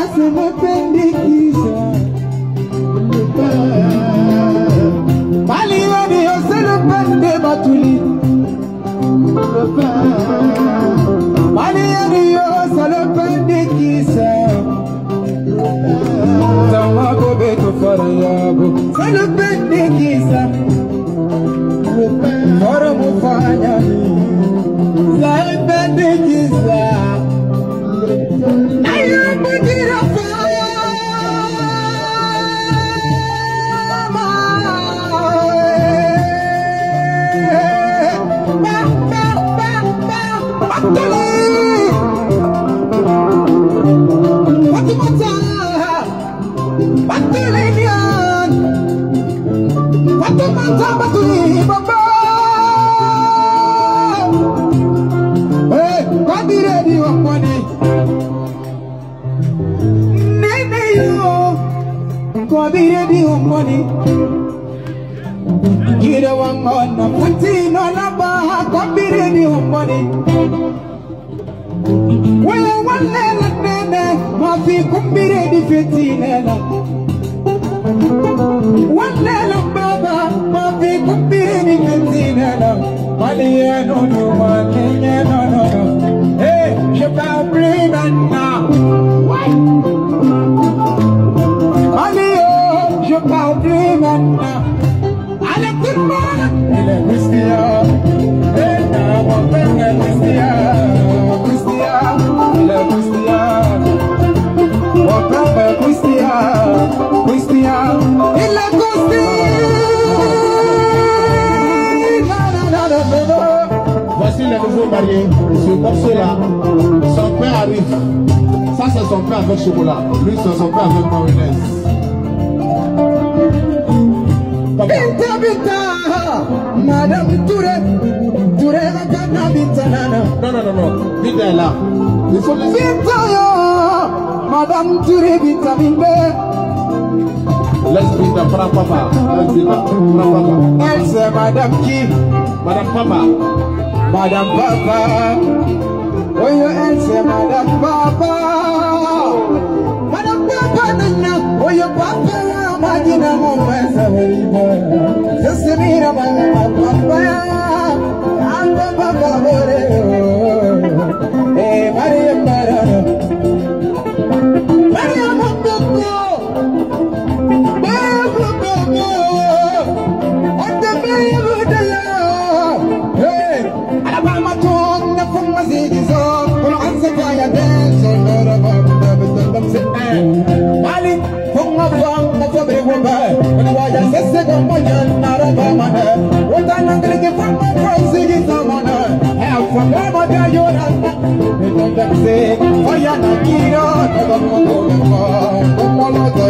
se me pendiquisa. Maliani yo se le pende batuli. Maliani yo se le pendiquisa. Tamago beto farayabo se le pendiquisa. Fora mufanya se le pendiquisa. Ayo budira money. You don't want money. Putting on a bar, copy radio money. Well, one letter, my feet could be ready 15. One letter, brother, my feet could be ready 15. Money, no, no, money, no, no, no. Hey, you can't bring it now. What? Money, je parle plus maintenant. Allez tout le monde. Il est Christian. Et là, mon père est Christian. Christian. Il est Christian. Mon père est Christian. Christian. Il est Christian. Voici les nouveaux mariés. Ce morceau-là, son père arrive. Ça, c'est son père avec chocolat. Lui, c'est son père avec mayonnaise. Binta Binta, Madame Touré, Touré Makana Binta Nana. Non, non, non, non, Binta est là. Il faut laisser. Binta yo, Madame Touré Binta Binta. Laisse Binta, prends papa. Laisse Binta, prends papa. Elle c'est Madame qui? Madame Papa. Madame Papa. Oh yo, elle c'est Madame Papa. Madame Papa Nana, oh yo Papa. Magina mon frère, ça va je sais bien, papa, papa, eh, Maria Marano, Maria Montego, on the baby, hey, Alabama tongue, the from my cities, on answer fire dance, on the Mali, from my farm. When I just said, I'm not a man. What I'm going to get from my friends is a man. Help from my mother, you're not. Don't say, oh, you're not here. I'm not going to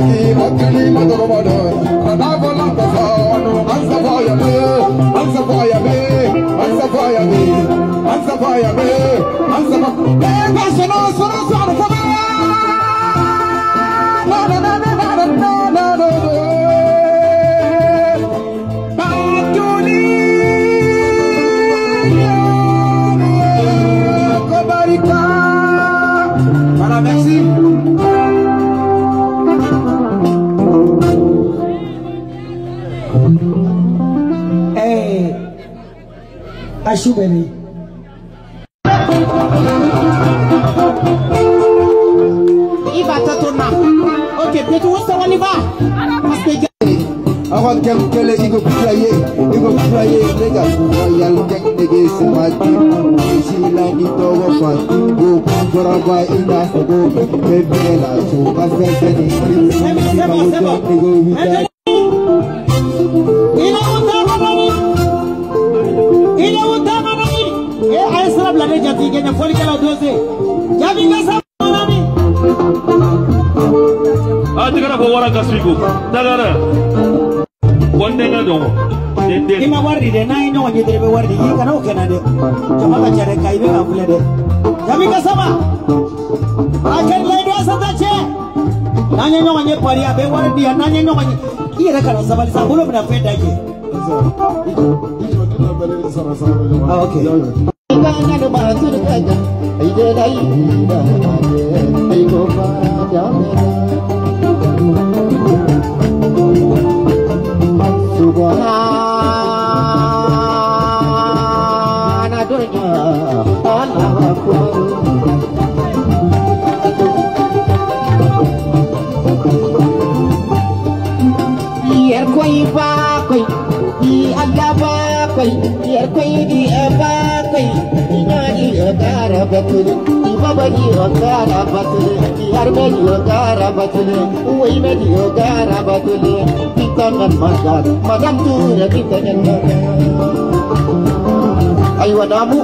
merci. Hey, Ashubeni. Il va t'attendre. Ok, peut-être où ça va y va. Parce que avant que les go flyé, les gars, royal gang nigga simati, si la ni to wa go goraba ina go bebela so passer ni c'est bon. Il est où ta mamie? Et Aïsra la déjà dit qu'il faut qu'elle a dosé. J'avais que ça mamie. Ah, tu vas voir la casse-pico. D'accord. One day na dongo. Ima wardi de na ino wanye derebe wardi yi kana o kana de. Jama ka chere kai be ka fule de. Jami ka sama. Akan ledo asata che. Nanya no wanye pari abe wardi ya nanya no wanye. Kira kana sabali sabulo mna fenda je. Ah okay. Kana do bara tu de kaja. Ai de dai. Ai go pa ja me. koy yar koy di aba koy inani agara batule ibaba di agara batule yar me di agara batule uwe me di agara batule pitanan magar madam tu ya pitanan magar ayo adamu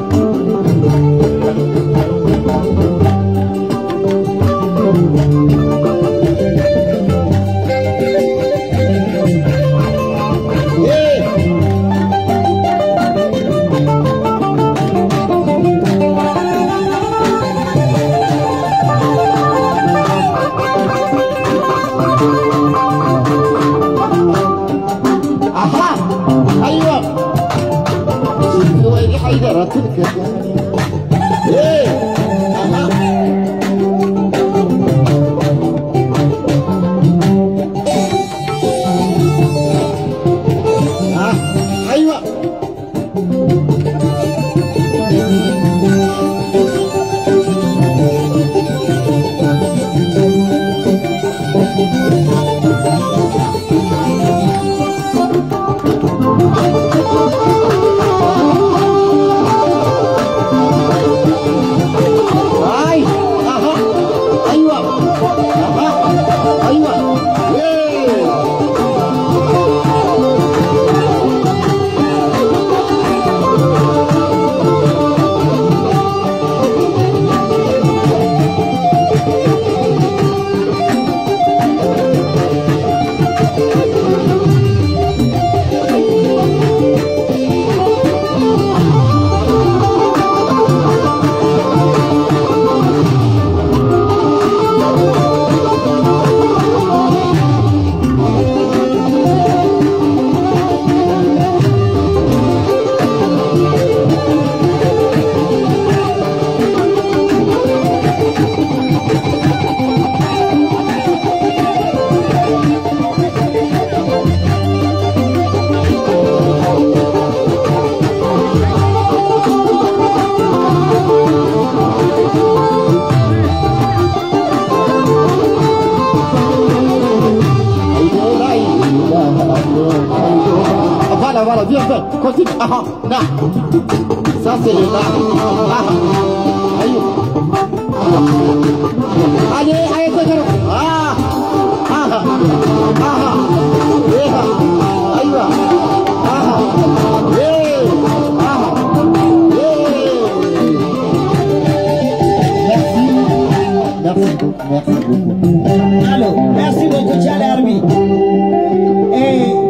Voilà, viens, continue. Ah, là. Ça, c'est le là. Allez, allez, allez. Ah, ah, ah, aïe, merci beaucoup. Allô, merci beaucoup, Tchad Army.